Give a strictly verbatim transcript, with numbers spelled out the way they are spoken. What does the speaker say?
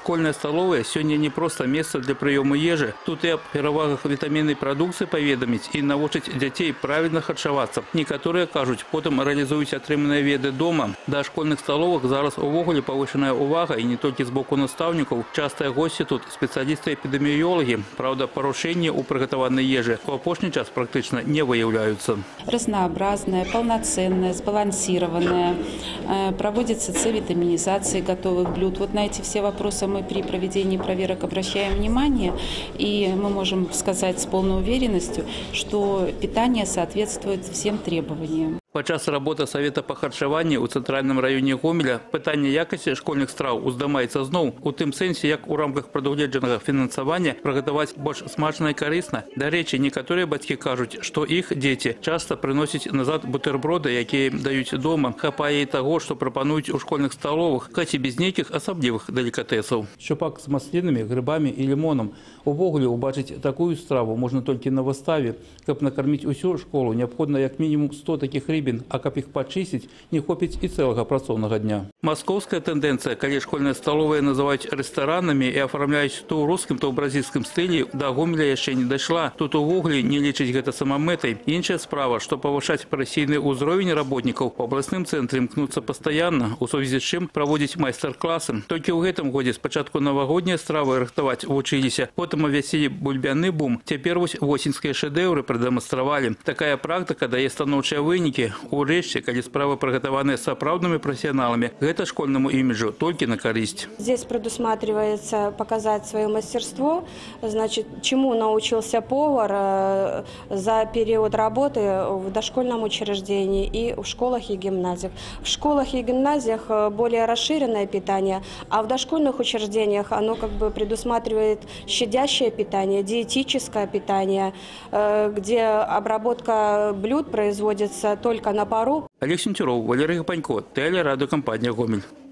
Школьная столовая сегодня не просто место для приема ежи. Тут и о перевагах витаминной продукции поведомить и научить детей правильно харчеваться. Некоторые кажут, потом реализують отриманные веды дома. До школьных столовых зараз увогуле повышенная увага и не только с боку наставников. Частые гости тут специалисты-эпидемиологи. Правда, порушения у приготованной ежи в опошний час практично не выявляются. Разнообразная, полноценная, сбалансированная. Проводится С-витаминизация готовых блюд. Вот на эти все вопросы мы при проведении проверок обращаем внимание, и мы можем сказать с полной уверенностью, что питание соответствует всем требованиям. Падчас работы Совета по харчаванню у центральном районе Гомеля питання якості школьних страв уздымаецца зноў у тым сэнсе, як у рамках прадугледжанага фінансавання прыгатаваць больш смачна і карысна. Дарэчы, некаторыя бацькі кажуць, што іх дзеці часта прыносяць назад бутерброды, якія даюць дома. Хапае і таго, што прапануюць у школьных сталовых, хоць і без нейкіх асаблівых делікатэсаў. Шчупак з маслінамі, грибамі і лімонам. Увогуле убачыць такую страву можна толькі на выставе. Каб накарміць усю школу, неабходна як мінімум сто такіх рыбін, а каб іх пачысціць, не хопіць і цэлага працоўнага дня. Московская тенденция, калі школьные столовые называют ресторанами и оформляюць то ў рускім, то ў бразільскім стылі, до Гомеля яшчэ не дайшла. Тут увогуле не лічыць гэта самамэтай. Іншая справа, што павышаць прафесійны ўзровень работнікаў па абласным цэнтры імкнуцца пастаянна, у сувязі з чым праводзіць майстар-класы. Толькі ў гэтым годзе спачатку навагоднія стравы рыхтаваць вучыліся, потым абвясцілі бульбяны бум. Цяпер вось восеньскія шэдэўры прадэманстравалі. Такая практыка дае станоўчыя вынікі. Урэшце, калі справы прыгатаваныя сапраўднымі прафесіяналамі, гэта школьнаму іміджу толькі на карысць. Здесь предусматривается показать свое мастерство, значит, чему научился повар за период работы в дошкольном учреждении и в школах и гимназиях. В школах и гимназиях более расширенное питание, а в дошкольных учреждениях оно как бы предусматривает щадящее питание, диетическое питание, где обработка блюд производится только на пару. Олег Сентюров, Валерий Гапанько, телерадиокомпания «Гомель».